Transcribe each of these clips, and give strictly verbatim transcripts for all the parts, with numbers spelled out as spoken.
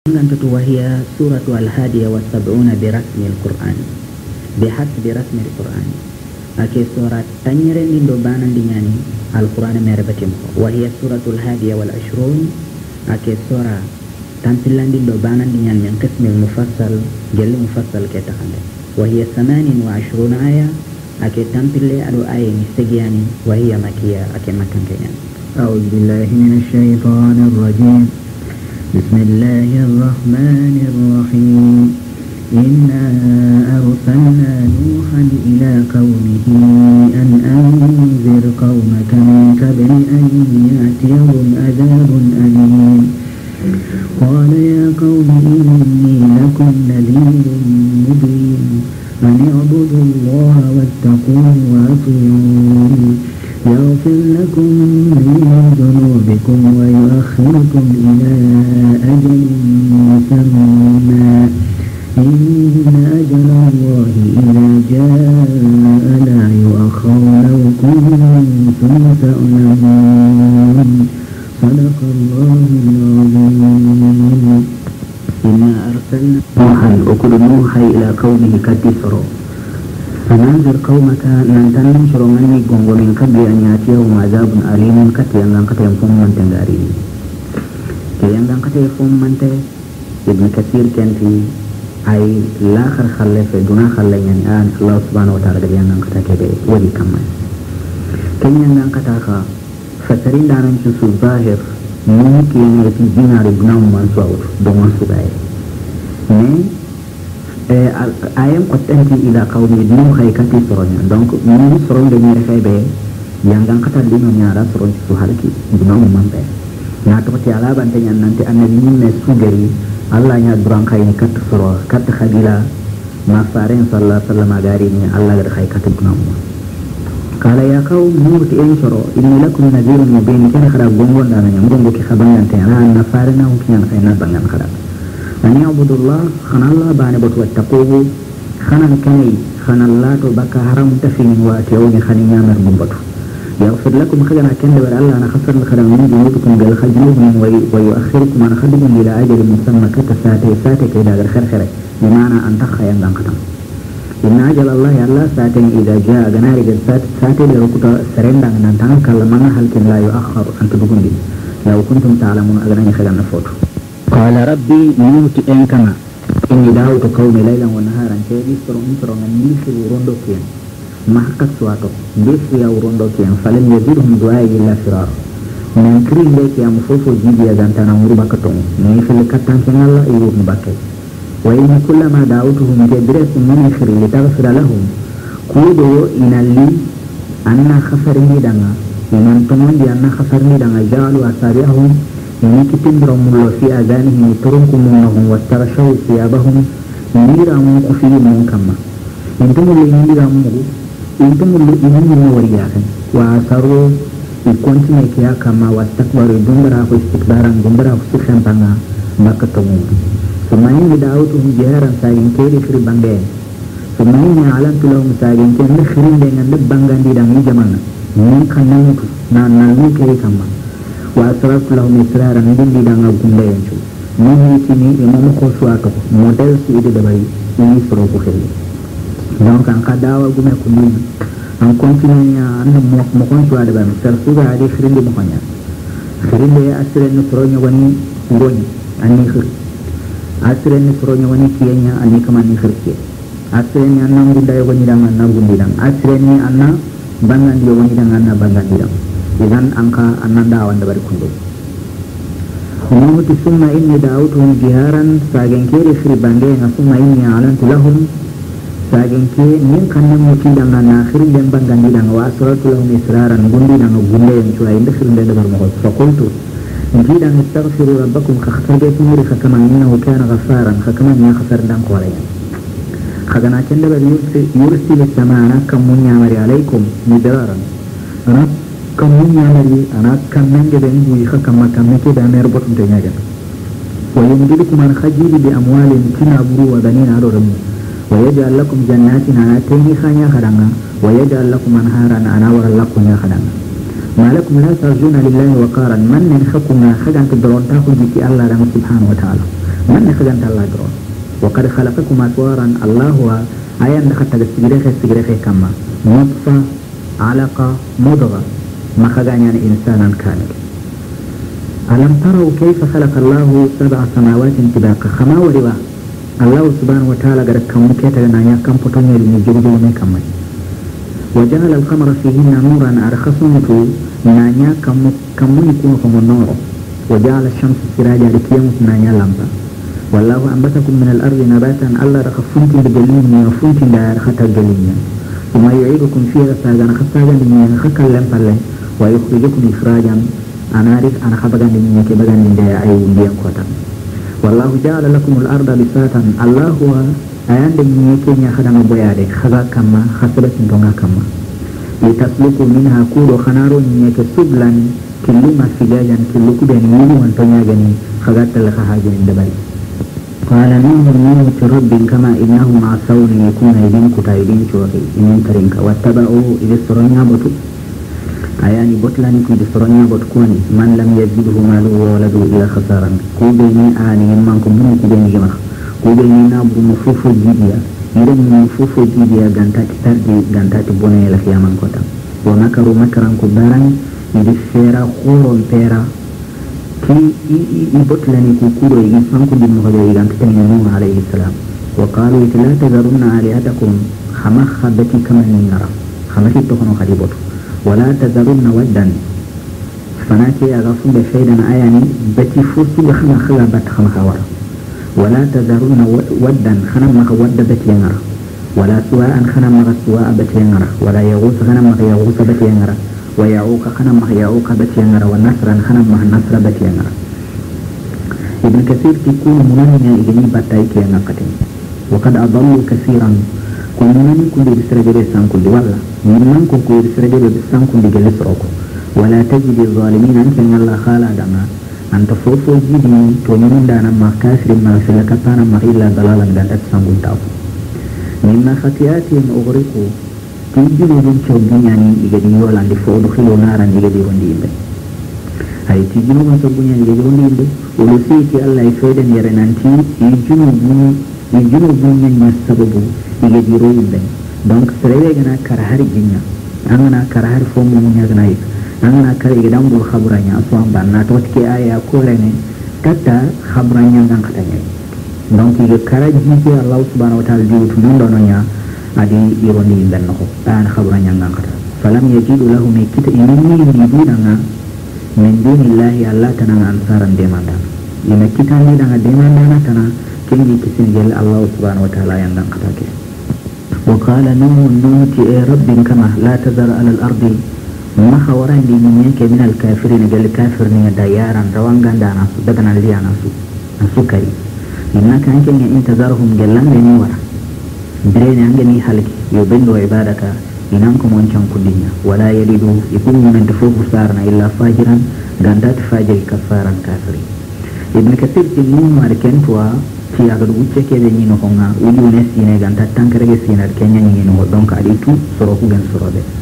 أنت وهي سورة الهادية والسبعون برسم القرآن بحسب رسم القرآن أكي سورة تنير من دوبانا ديناني القرآن مربتم وهي سورة الهادية والعشرون أكي سورة تنتلان دي دوبانا دينان من قسم المفصل جل مفصل كتخند وهي ثمان وعشرون آية أكي تنتلي ألو آية مستجياني وهي مكية أكي مكان كيان. أعوذ بالله من الشيطان الرجيم. بسم الله الرحمن الرحيم. إنا أرسلنا نوحا إلى قومه أن أنذر قومك من قبل أن يأتيهم عذاب أليم. قال يا قوم إني لكم نذير مبين أن اعبدوا الله واتقوه وأطيعون يغفر لكم من ذنوبكم ويؤخركم إلى أجل مسمى إن أجل الله إذا جاء لا يؤخر لو كنتم تعلمون. صدق الله العظيم. إنا أرسلنا نوحا وكل نوحا إلى قومه كتسروا فننذر قومك ننتن شرو مني غونغو من قبل أن يأتيهم عذاب أليم كتي ينغان كتي ينفهم من تنغارين كي ينغان كتي ينفهم من تي ابن كثير كان في أي لاخر خلي في دون خلي يعني آن الله سبحانه وتعالى قد ينغان كتا كبه ولي كمان كي ينغان كتا خا فسرين دانا نشوسو ظاهر ممكن ينغتي دينار ابنهم من سوار دومان سبايا ayam kotanti ila qawmi dinu khay kati soronya donc ni soron de ni khay be yang kata dinu nyara soron su halki dinu mambe na to ti ala bante nyan nanti annabi ni me sugari allah nya duran khay ni kat soro kat khadila ma faren sallallahu alaihi wasallam gari ni allah gar khay kat dinu kala ya qaum murti en soro inni lakum nadhirun mubin kana khara gongon dana nyam gongo ki khaban nante na farena on kiyan khay na bangan khara أن يعبد الله خنا الله بان بوت واتقوه خنا كني خنا الله تو بك حرام تفين واتيوني خني نيامر بوت يغفر لكم خجنا كند ور الله انا خسر خدم من ذنوبكم قال خجلوهم ويؤخركم عن خدم الى اجل مسمى كتساتي ساتي كذا غير خير خير بمعنى ان تخيا يندان كتم ان اجل الله الله ساتي اذا جاء غناري سات ساتي لو كنت سرندان نان كلمنا هل كن لا يؤخر ان تبغون لو كنتم تعلمون اغنى خدم فوتو. قال ربي نوت إنكما إني دعوت قومي ليلا ونهارا كيدي سرون سرون نيسي وروندو كيان ما حقت سواتو بيسي يا وروندو كيان فلم يزيدهم دعائي إلا فرار من كريم ليك يا مفوفو جيبي يزانتانا مربكتون نيسي لكتان كان الله إيوه مبكي وإن كلما دعوتهم جدرس من إخري لتغفر لهم كودو إن اللي أنا خسرني دانا إن تمون دي أنا خسرني دانا جعلوا أسابيعهم ini kitindra mullo fi adanihim turunkumunahum wattarashaw thiyabahum niramu kufi mun kamma intumul niramu intumul inumul wariyakan wa asaru ikontine kiya kama wastakbaru dumbara ko istikbaran dumbara ko sikhantanga makatamu sumaini da'awtuhum jiharan sagin keri fri bange sumaini alantu lahum sagin ken khrin dengan lebbangan di dang jamana mun kanan na nalu keri kama وأسررت لهم إسرارا ندين دي دانا بكم ينشو نمي سيني إمام خوشواتو موديل سيدي دبري إني سروكو خيري دونك أنك داوا قم يكون دين أن كنتني أنه مكون شوى دبري سرسوغا عدي خيرين دي مخانيا خيرين دي أسرين نسروني وني غوني أني خير أسرين نسروني وني كيانيا أني كمان نخير كي أسرين أنه مدايا وني دانا نبون دي دانا أسرين أنه بانغان دي وني دانا بانغان دي دانا إذن أنك أننا دعوان دبر كندو ونوتي ثم إني دعوتهم جهارا ساقن كيري خري بانجين ثم إني أعلنت لهم ساقن كي نين كان نموتي دانا ناخرين دين بانجان دي دانا وأسررت لهم إسرارا بندي دانا بندي شوى إن دخل دين دبر مغل فقلت إنتي دانا استغفروا ربكم خختبت موري خكما إنه كان غفارا خكما يخسر دان قواليا خدنا كندبر يرسل السماء كم من يعمر عليكم مدرارا رب kamu nyari anak kamen gede ngui khakama kamen ke da mer bot ntenya ga wa yumdidukum an khajili bi amwalin tinaburu wa banina adorum wa yaj'al lakum jannatin atayni khanya khadanga wa yaj'al lakum anharan anawar lakum ya khadanga malakum la tarjuna lillahi waqaran man min khakuma khadan tudron ta ku jiki Allah dan subhanahu wa ta'ala من خجنت الله درو وقد خلقكم أطوارا الله هو أيام دخلت السجريخ السجريخ كما نطفة علقة مضغة ما خجن يعني إنسانا كامل. ألم تروا كيف خلق الله سبع سماوات طباقا خما وروا الله سبحانه وتعالى قد كم كتنا يا كم بطني المجرد من كم وجعل القمر فيهن نورا أرخصنه نانيا كم كم يكون هم النور وجعل الشمس سراجا لكيوم نانيا لمبا والله أنبتكم من الأرض نباتا ألا رخصنتم بجلين وفنتم لا رخت الجلين ثم يعيدكم فيها ساجا خساجا لمن خكا لمبا ويخرجكم إخراجا أنا أعرف أنا خبرا لمن كبرا من دي أي وديان قوتا والله جعل لكم الأرض بساطا الله هو أيان دي يكين يخدم بيادك خذا كما خسبت دونga كما لتسلكوا منها كودو خنارو نيك سبلا كلو ما فجاجا كلو كبين يلو وانتونيا جني خذات لك حاجة دبري قال نوح نوح رب كما إنهم عصوني يكون يدين كتا يدين شوكي إنين ترينك واتبعوا إذا سرنيا بطو ayani botlani ku de soronya bot koni man lam yajidu malu wa waladu ila khasaran ku be ni ani man ko mun ku be ni gama ku be ni na bu mu fufu jidiya yire mu fufu jidiya ganta ti tardi ganta ti bonay la fiyaman ko tam wa makaru makaran ku baran ni fera khoron pera ki i botlani ku ku do yi san ku din mo hoje ganta tan ni nuh alayhi salam wa qalu la tazarunna alihatakum khama khabati kama ni nara khamati to kono khadi botu ولا تذرون ودا فناتي أغفن بفيدا آياني بتي فرسو بخنا خلا بات خما خوارا ولا تذرون ودا خنا مخ ود بتي ينغرا ولا سواء خنا مخ سواء بتي ينغرا ولا يغوث خنا مخ يغوث بتي ينغرا ويعوق خنا مخ يعوق بتي ينغرا والنصرا خنا مخ نصر بتي ينغرا ابن كثير تكون منانيا إغني باتايك ينغقتين وقد أضلوا كثيرا كنن كل بسرجل سان كل ولا من كن كل بسرجل سان كل جلس روكو ولا تجد الظالمين أنت من الله خالا دما أنت فوفو جدي تونين دانا ما كاسر ما سلك بانا ما إلا ضلالا دانت سان تاو مما خطيئاتهم أغرقوا تيجي من شوبنياني إجدي ولا لفو دخلوا نارا إجدي ونديم هاي تيجي من شوبنياني إجدي ونديم ولسيتي الله يفيدن يرنانتي يجنو يجنو بنيان يسببو iga jiro yimbe donc serebe gana karahari jinya angana karahari fomu munya gana yik angana kare iga dambu khabranya aswan banna to tike aya ko lene tata khabranya ngang katanya donc iga karaji ji Allah subhanahu wa ta'ala diutu nondo nonya adi ironi ben no tan khabranya ngang kata falam yajidu lahum kita inni yiduna min dunillahi Allah tanang ansaran demanda ina kita ni danga demanda tana kingi kisin gel Allah subhanahu wa ta'ala yang ngang kata ke وقال نوح نوح يا رب كما لا تذر على الأرض ما خوران دي منك من الكافرين قال الكافر ني ديارا روان غندانا دغنا ليانا سو سكري إنك أنك إن تذرهم جلان لني ورا برين أنجني حلك يبلو عبادك إنكم وانشان كدنيا ولا يلدوا يكون من تفوق سارنا إلا فاجرا غندات فاجر كفارا كافرين ابن كثير تنين ماركين توا ci aga du ucce ke ni no honga uju ne sine ganta tankare ke sine kenya ni no donc adi tu soro ku gen soro de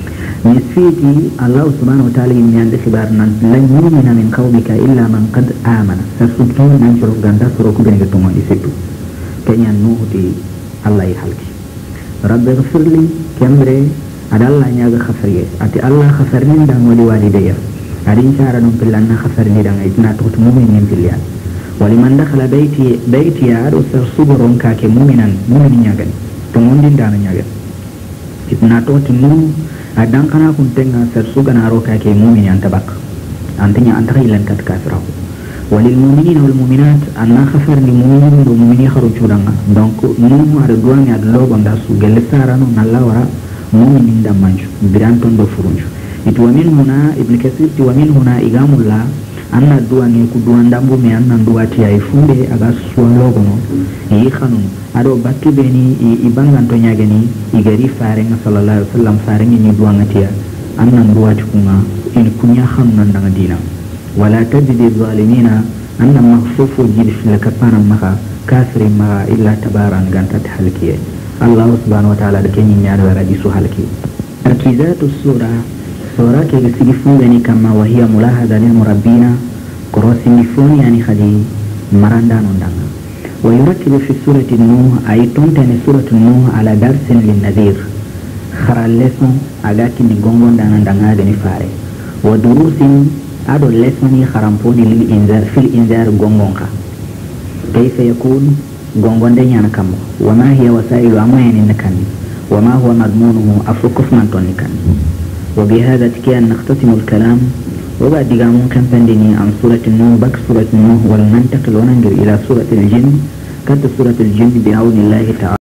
ni siti Allah subhanahu wa ta'ala ni ande khibar nan la yu'mina min qawmika illa man qad amana sasutu nan soro ganta soro ku gen to mo isitu kenya no di Allah yi halki rabbi ghfirli kamre adalla nyaga khafariye ati Allah khafarni dan wali walidayya adin cara non pillanna khafarni dan itna to mu'minin pillan ولمن دخل بيتي بيتي عدو سرسوبرون كاكي مؤمنا مؤمن نياغن تموندين دانا نياغن إتنا توتي مو أدان كنا كنتنا سرسوغنا رو كاكي مؤمن ينتبق أنتني أنتغي لن كتكافره وللمؤمنين والمؤمنات أنا خفر للمؤمنين والمؤمنين خرجوا لنا دونك نوم أردوان يدلو بنداسو جلسارانو نالا ورا مؤمنين دمانجو برانتون دو فرونجو إتوامين هنا ابن كثير توامين هنا إقام الله anna duwa ni ku duwa ndambu me anna duwa ti ay funde aga suwa logo no yi khanu ado bakki beni ibangan to nyagani igari fare nga sallallahu alaihi wasallam fare ni duwa ngatiya anna duwa ti kunga in kunya khanu nan daga dina wala tajidi zalimina anna makhfufu jil fil kapana maka kafirin ma illa tabaran ganta halkiye Allah subhanahu wa ta'ala da kenyi nyaada raji su halki arkizatu sura sura ke gisigifunga ni kama wahia mulahadha lil murabbina korosi mifuni yani khadi مرندان دانا ويركب في سورة النوح أي تنتهي سورة النوح على درس للنذير خرال لسون أغاكي نغنغن دانا دانا دني فاري ودروس أدو لسوني خرمبوني للإنذار في الإنذار غنغنغا كيف يكون غنغن دنيانا كامو وما هي وسائل أموين نكاني وما هو مضمونه أفركف من تونيكاني وبهذا تكيان نختتم الكلام وبعد قامون كم بندني عن سورة النوح بك سورة النوح ولننتقل وننجر إلى سورة الجن كانت سورة الجن بعون الله تعالى.